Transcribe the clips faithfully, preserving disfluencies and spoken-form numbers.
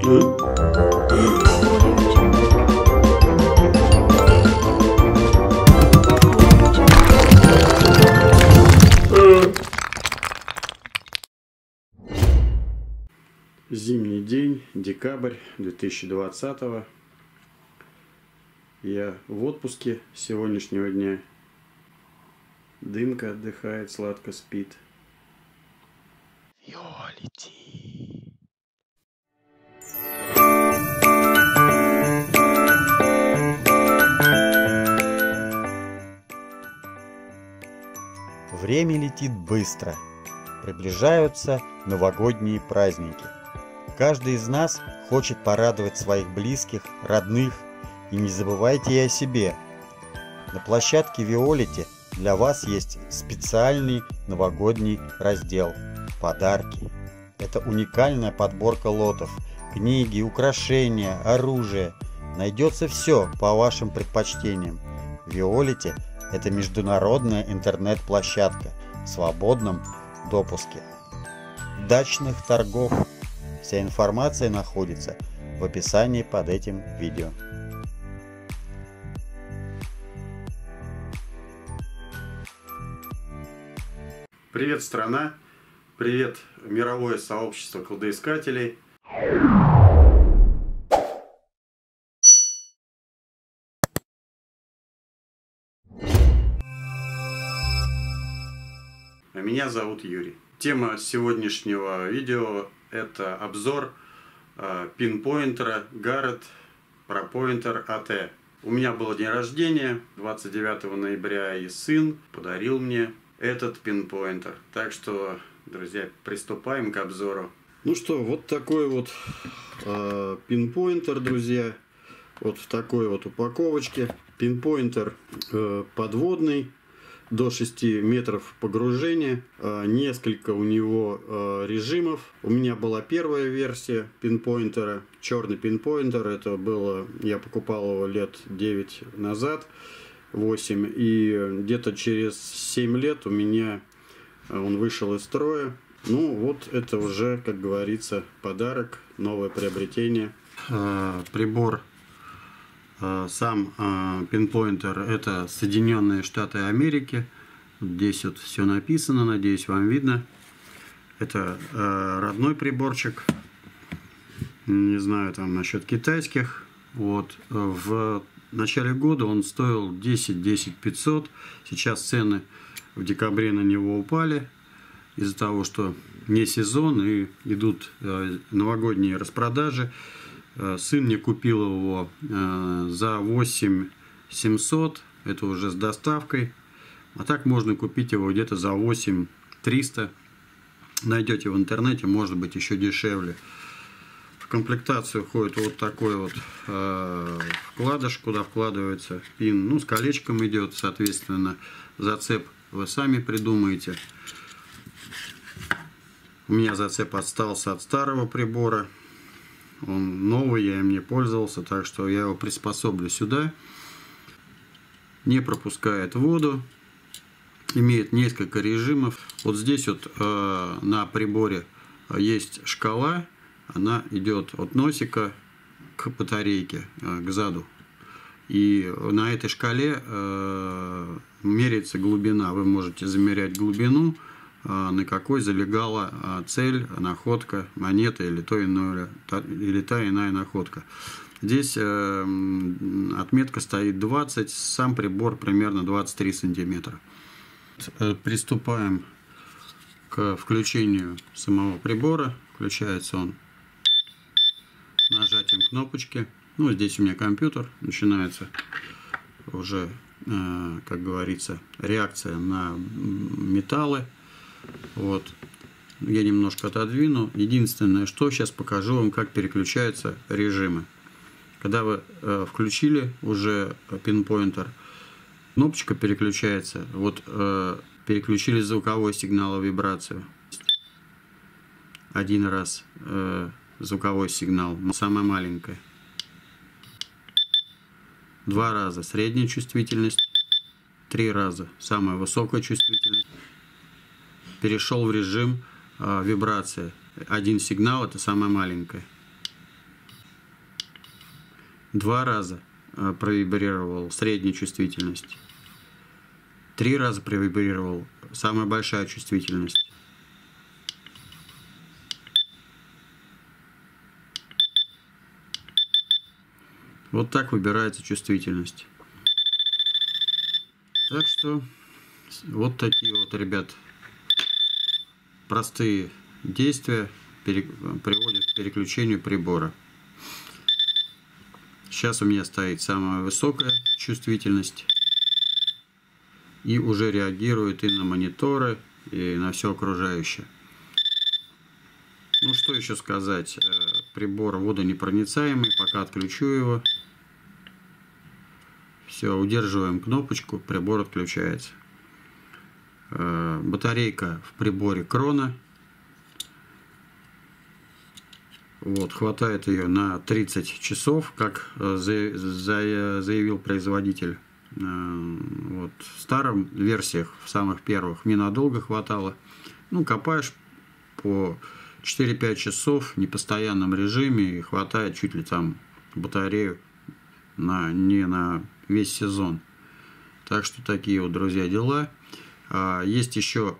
Зимний день, декабрь две тысячи двадцатого. Я в отпуске с сегодняшнего дня. Дымка отдыхает, сладко спит. Виолити. Время летит быстро. Приближаются новогодние праздники. Каждый из нас хочет порадовать своих близких, родных, и не забывайте и о себе. На площадке Виолити для вас есть специальный новогодний раздел «Подарки». Это уникальная подборка лотов, книги, украшения, оружие. Найдется все по вашим предпочтениям. Виолити – это международная интернет-площадка в свободном допуске. Дачных торгов. Вся информация находится в описании под этим видео. Привет, страна! Привет, мировое сообщество кладоискателей! Меня зовут Юрий. Тема сегодняшнего видео – это обзор э, пинпоинтера Garrett ProPointer эй ти. У меня был день рождения двадцать девятого ноября, и сын подарил мне этот пинпоинтер. Так что, друзья, приступаем к обзору. Ну что, вот такой вот э, пинпоинтер, друзья. Вот в такой вот упаковочке. Пинпоинтер э, подводный. До шести метров погружения, несколько у него режимов. У меня была первая версия пинпоинтера, черный пинпоинтер. Это было, я покупал его лет девять назад, восемь, и где-то через семь лет у меня он вышел из строя. Ну вот это уже, как говорится, подарок, новое приобретение. Прибор. Сам э, пинпоинтер — это Соединенные Штаты Америки. Здесь вот все написано, надеюсь, вам видно. Это э, родной приборчик. Не знаю там насчет китайских. Вот. В начале года он стоил десять десять пятьсот. Сейчас цены в декабре на него упали из-за того, что не сезон и идут э, новогодние распродажи. Сын мне купил его за восемь семьсот, это уже с доставкой. А так можно купить его где-то за восемь триста. Найдете в интернете, может быть еще дешевле. В комплектацию входит вот такой вот э, вкладыш, куда вкладывается пин. Ну, с колечком идет, соответственно, зацеп вы сами придумаете. У меня зацеп остался от старого прибора. Он новый, я им не пользовался, так что я его приспособлю сюда. Не пропускает воду. Имеет несколько режимов. Вот здесь вот э, на приборе есть шкала. Она идет от носика к батарейке, э, к заду. И на этой шкале э, меряется глубина. Вы можете замерять глубину, на какой залегала цель, находка, монета или, то иное, или та иная находка. Здесь отметка стоит двадцать, сам прибор примерно двадцать три сантиметра. Приступаем к включению самого прибора. Включается он нажатием кнопочки. Ну, здесь у меня компьютер. Начинается уже, как говорится, реакция на металлы. Вот, я немножко отодвину. Единственное, что сейчас покажу вам, как переключаются режимы. Когда вы э, включили уже пинпоинтер, кнопочка переключается. Вот э, переключили звуковой сигнал и вибрацию. Один раз э, звуковой сигнал, самая маленькая. Два раза средняя чувствительность. Три раза самая высокая чувствительность. Перешел в режим э, вибрации. Один сигнал — это самая маленькая. Два раза провибрировал средняя чувствительность. Три раза провибрировал самая большая чувствительность. Вот так выбирается чувствительность. Так что вот такие вот, ребят, простые действия приводят к переключению прибора. Сейчас у меня стоит самая высокая чувствительность. И уже реагирует и на мониторы, и на все окружающее. Ну что еще сказать. Прибор водонепроницаемый. Пока отключу его. Все, удерживаем кнопочку, прибор отключается. Батарейка в приборе Крона. Вот, хватает ее на тридцать часов, как заявил производитель. Вот, в старом версиях, в самых первых, ненадолго хватало. Ну, копаешь по четыре-пять часов в непостоянном режиме, и хватает чуть ли там батарею на, не на весь сезон. Так что такие вот, друзья, дела. Есть еще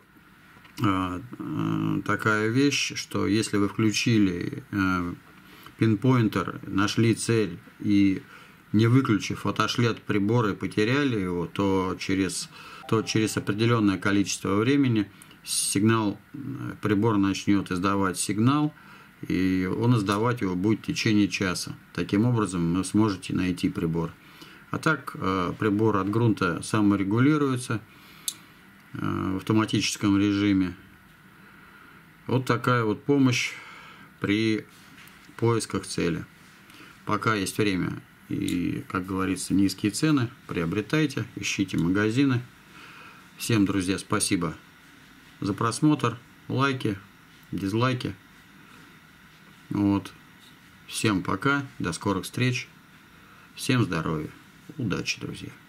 такая вещь, что если вы включили пинпоинтер, нашли цель и, не выключив, отошли от прибора и потеряли его, то через, то через определенное количество времени сигнал, прибор начнет издавать сигнал, и он издавать его будет в течение часа. Таким образом вы сможете найти прибор. А так прибор от грунта саморегулируется в автоматическом режиме. Вот такая вот помощь при поисках цели. Пока есть время и, как говорится, низкие цены, приобретайте, ищите магазины. Всем, друзья, спасибо за просмотр, лайки, дизлайки. Вот. Всем пока, до скорых встреч, всем здоровья, удачи, друзья.